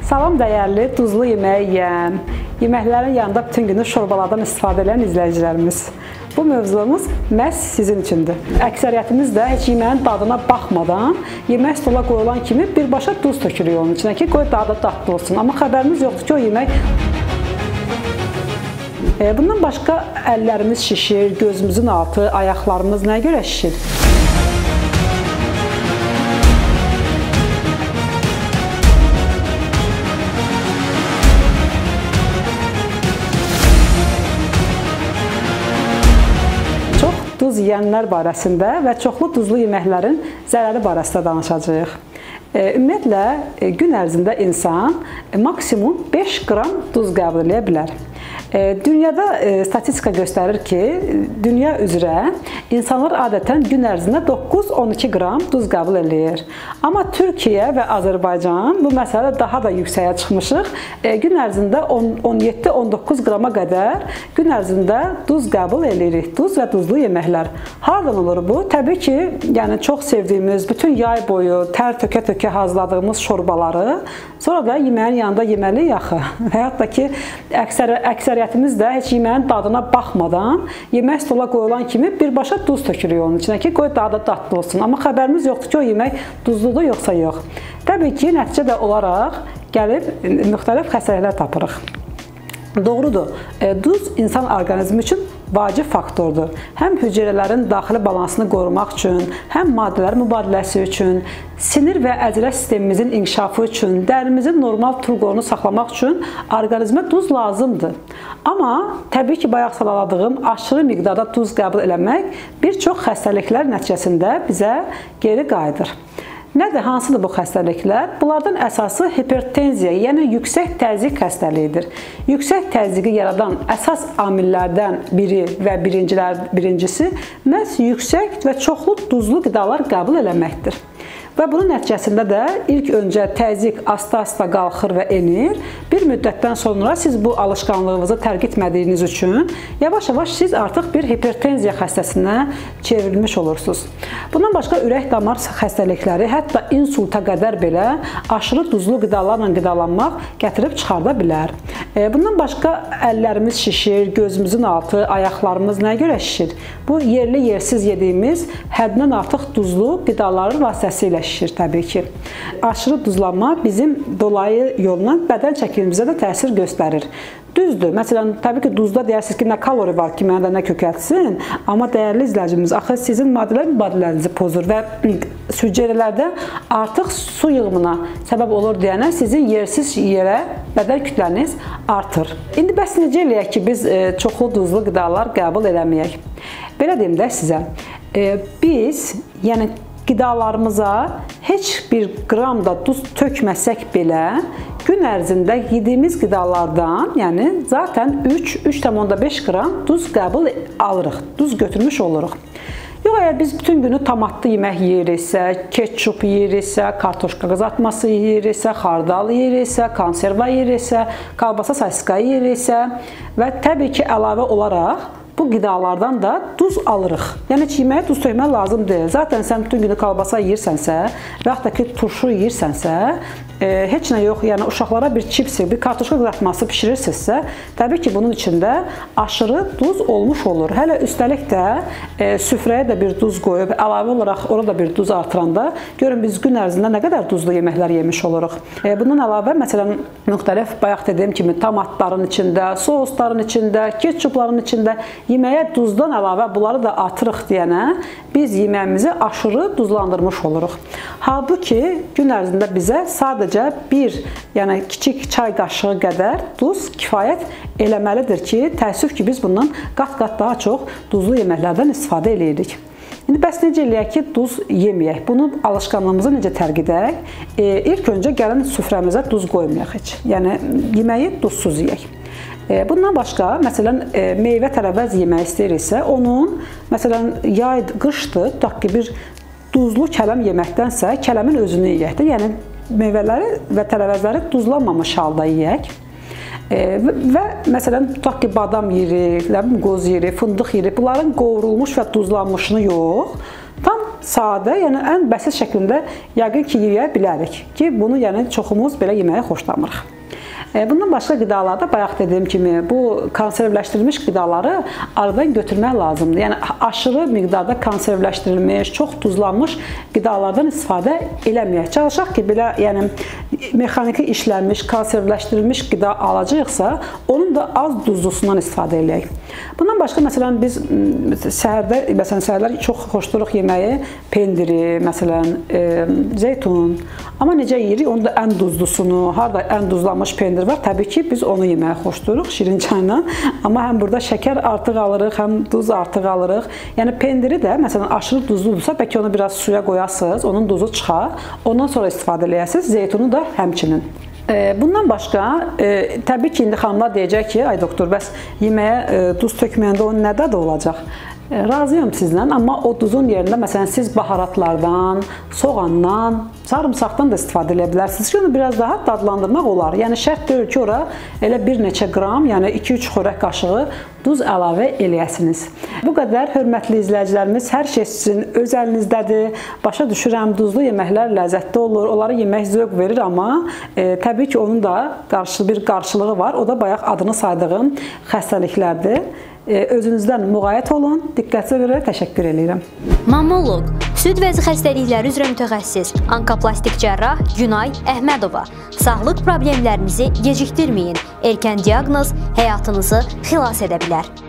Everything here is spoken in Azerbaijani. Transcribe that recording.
Salam dəyərli, duzlu yemək yeyən, yeməklərin yanında bütün günü şorbalardan istifadə edən izləyicilərimiz. Bu mövzumuz məhz sizin üçündür. Əksəriyyətimiz də heç yeməyin dadına baxmadan, yemək stola qoyulan kimi birbaşa duz tökülüyor onun içinə ki, qoy dadı dadlı olsun. Amma xəbərimiz yoxdur ki, o yemək... Bundan başqa əllərimiz şişir, gözümüzün altı, ayaqlarımız nəyə görə şişir? Duz yeyənlər barəsində və çoxlu duzlu yeməklərin zərəri barəsində danışacağıq. Ümumiyyətlə, gün ərzində insan maksimum 5 qram duz qəbul edə bilər. Dünyada statistika göstərir ki, dünya üzrə insanlar adətən gün ərzində 9-12 qram duz qəbul edir. Amma Türkiyə və Azərbaycan bu məsələdə daha da yüksəyə çıxmışıq. Gün ərzində 17-19 qrama qədər gün ərzində duz qəbul edirik. Duz və duzlu yeməklər. Hardan olur bu? Təbii ki, yəni çox sevdiyimiz, bütün yay boyu tər tökə-tökə hazırladığımız şorbaları sonra da yeməyin yanında yeməliyik axı. Və yaxud da ki, əksəriyyətimiz də heç yeməyin dadına baxmadan, yemək stola qoyulan kimi birbaşa duz tökülüyor onun içinə ki, qoy dadı dadlı olsun. Amma xəbərimiz yoxdur ki, o yemək duzludur yoxsa yox. Təbii ki, nəticədə olaraq gəlib müxtəlif xəstəliklər tapırıq. Doğrudur, duz insan orqanizmi üçün vacib faktordur. Həm hüceyrələrin daxili balansını qorumaq üçün, həm maddələr mübadiləsi üçün, sinir və əclə sistemimizin inkişafı üçün, dərimizin normal turqorunu saxlamaq üçün orqanizmə duz lazımdır. Amma təbii ki, bayaq sadaladığım aşırı miqdarda duz qəbul eləmək bir çox xəstəliklər nəticəsində bizə geri qayıdır. Nədir, hansıdır bu xəstəliklər? Bunlardan əsası hipertenziya, yəni yüksək təzyiq xəstəliyidir. Yüksək təzyiqi yaradan əsas amillərdən biri və birincisi məhz yüksək və çoxlu duzlu qidalar qəbul eləməkdir. Və bunun nəticəsində də ilk öncə təzyiq asta-asta qalxır və enir. Bir müddətdən sonra siz bu alışqanlığınızı tərk etmədiyiniz üçün yavaş-yavaş siz artıq bir hipertenziya xəstəsinə çevrilmiş olursunuz. Bundan başqa ürək-damar xəstəlikləri, hətta insulta qədər belə aşırı duzlu qidalarla qidalanmaq gətirib çıxarda bilər. Bundan başqa əllərimiz şişir, gözümüzün altı, ayaqlarımız nəyə görə şişir? Bu yerli yersiz yediyimiz həddindən artıq duzlu qidaların vasitəsilə şişir təbii ki. Aşırı duzlanma bizim dolayı yolla bədən çəkilimizə də təsir göstərir. Düzdür, məsələn, təbii ki, duzda deyirsiniz ki, nə kalori var ki, mənə də nə kökəltsin, amma dəyərli izləyicimiz, axı sizin maddələr mübadilənizi pozur və hüceyrələrdə artıq su yığımına səbəb olur deyənə sizin yersiz yerə bədən kütləniz artır. İndi bəs necə eləyək ki, biz çoxlu duzlu qidalar qəbul eləməyək? Belə deyim də sizə, biz, yəni qidalarımıza heç bir qram da duz tökməsək belə, gün ərzində yediyimiz qidalardan, yəni zaten 3,5 qram duz qəbul alırıq, duz götürmüş oluruq. Yox, əgər biz bütün günü tomatlı yemək yeyiriksə, ketçup yeyiriksə, kartoşka qızartması yeyiriksə, xardal yeyiriksə, konserva yeyiriksə, kalbasa sasiska yeyiriksə və təbii ki, əlavə olaraq bu qidalardan da duz alırıq. Yəni, yeməyə duz tökmək lazım deyil. Zaten sən bütün günü kalbasa yeyirsənsə və yaxud da ki, turşu yeyirsənsə, heç nə yox, yəni uşaqlara bir çipsi, bir kartoşka qızartması pişirirsinizsə, təbii ki, bunun içində aşırı duz olmuş olur. Hələ üstəlik də süfrəyə də bir duz qoyub, əlavə olaraq orada bir duz artıranda, görün biz gün ərzində nə qədər duzlu yeməklər yemiş oluruq. Bundan əlavə, məsələn, müxtəlif, bayaq dediyim kimi, tomatların içində, sousların içində, ketçupların içində yeməyə duzdan əlavə bunları da atırıq deyənə, biz yeməyimizi aşırı duzlandırmış oluruq. Halbuki, gün ərzində bizə sadəcə bir, yəni kiçik çay qaşığı qədər duz kifayət eləməlidir ki, təəssüf ki, biz bundan qat-qat daha çox duzlu yeməklərdən istifadə edirik. İndi bəs necə eləyək ki, duz yeməyək? Bunu alışqanlığımızı necə tərk edək? İlk öncə gəlin süfrəmizə duz qoymayaq heç. Yəni, yeməyi duzsuz yeyək. Bundan başqa, məsələn, meyvə tərəvəz yemək istəyiriksə, onun, məsələn, yay, qışdır, tutaq ki, bir duzlu kələm yeməkdənsə, kələmin özünü yeyək də, yəni meyvələri və tərəvəzləri duzlanmamış halda yeyək. Və məsələn, tutaq ki, badam yeyirik, qoz yeyirik, fındıq yeyirik, bunların qovrulmuş və duzlanmışını yox, tam sadə, yəni ən bəsit şəklində yəqin ki, yeyə bilərik ki, bunu yəni çoxumuz belə yeməyi xoşlamırıq. Bundan başqa qidalarda bayaq dediyim kimi bu konservləşdirilmiş qidaları aradan götürmək lazımdır. Yəni aşırı miqdarda konservləşdirilmiş, çox duzlanmış qidalardan istifadə eləməyək. Çalışaq ki, belə yəni mexaniki işlənmiş, konservləşdirilmiş qida alacağıqsa, onun da az duzlusundan istifadə eləyək. Bundan başqa məsələn biz səhərlər çox xoşduruq yeməyi, pendiri, məsələn, zeytun. Amma necə yeyirik? Onu da ən duzlusunu, harada ən duzlanmış pendir var, təbii ki, biz onu yeməyi xoşduruq şirin çayla. Amma həm burada şəkər artıq alırıq, həm duz artıq alırıq. Yəni pendiri də məsələn aşırı duzludursa, bəlkə onu biraz suya qoyasınız, onun duzu çıxar, ondan sonra istifadə eləyəsiniz. Zeytunu da həmçinin. Bundan başqa, təbii ki, indi xanımlar deyəcək ki, ay doktor, bəs yeməyə duz tökməyəndə o nə dadı olacaq? Razıyam sizlə, amma o duzun yerində məsələn siz baharatlardan, soğandan, sarımsaqdan da istifadə edə bilərsiniz ki, onu biraz daha dadlandırmaq olar. Yəni şərt deyil ki, ora elə bir neçə qram, yəni 2-3 xörək qaşığı duz əlavə eləyəsiniz. Bu qədər hörmətli izləyicilərimiz, hər şey sizin öz əlinizdədir. Başa düşürəm, duzlu yeməklər ləzzətli olur, onları yemək zövq verir, amma təbii ki, onun da bir qarşılığı var. O da bayaq adını saydığım xəstəliklərdir. Özünüzdən müğayət olun. Diqqətinizə görə təşəkkür edirəm. Mammoloq, süd vəzi xəstəlikləri üzrə mütəxəssis, onkoplastik cərrah Günay Əhmədova. Sağlıq problemlərinizi gecikdirməyin. Erkən diaqnoz həyatınızı xilas edə bilər.